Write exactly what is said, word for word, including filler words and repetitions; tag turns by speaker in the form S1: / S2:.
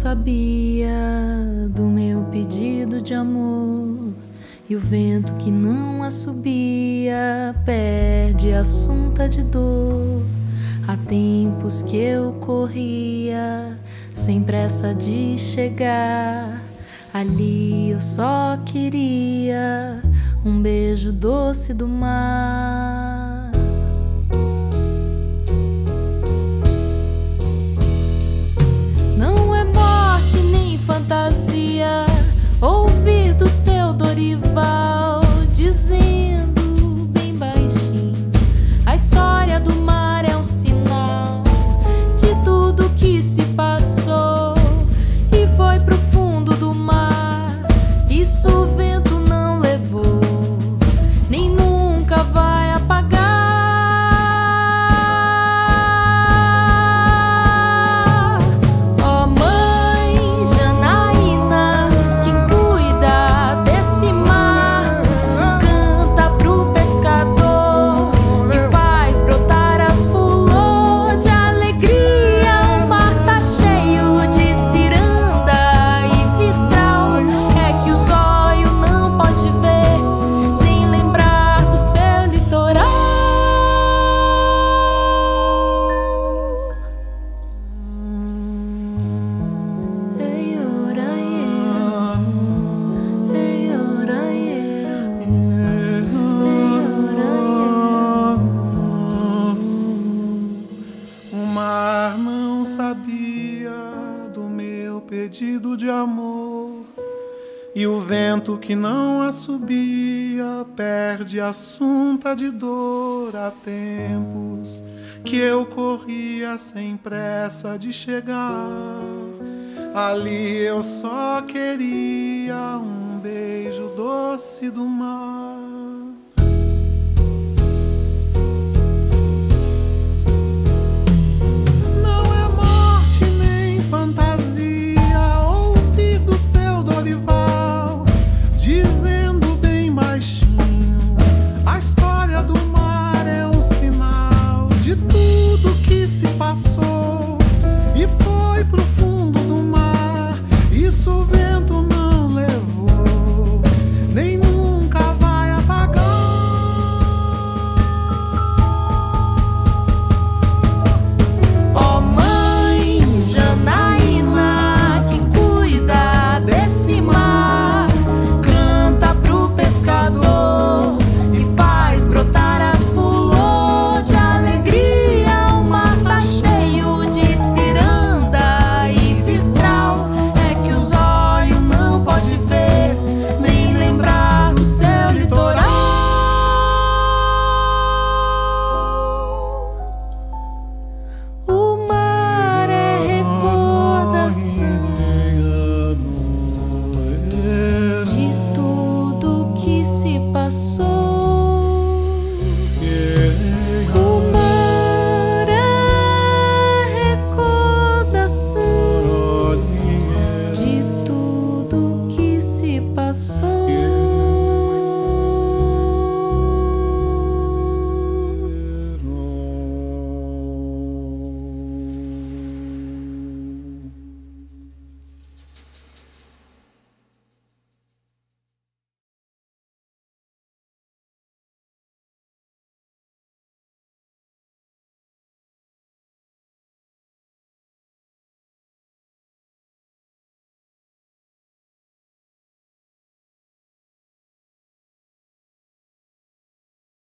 S1: sabia do meu pedido de amor, e o vento que não assobia perde assunta de dor. Há tempos que eu corria sem pressa de chegar. Ali eu só queria um beijo doce do mar. Não é morte nem fantasia ouvir do seu Dorival dizendo bem baixinho: a história do mar é um sinal de tudo que se passou e foi pro fundo do mar. Isso o vento não levou, nem nunca vai apagar. Ó mãe Janaína, quem cuida desse mar, canta pro pescador e faz brotar as flores de alegria. O mar tá cheio de ciranda e vitral, é que o zóio não pode ver nem lembrar do seu litoral. Ei, oraieiro, ei, oraieiro, ei, oraieiro.
S2: O mar não sabia do meu pedido de amor, e o vento que não assobia perde assunta de dor. Há tempos que eu corria sem pressa de chegar. Ali eu só queria um beijo doce do mar.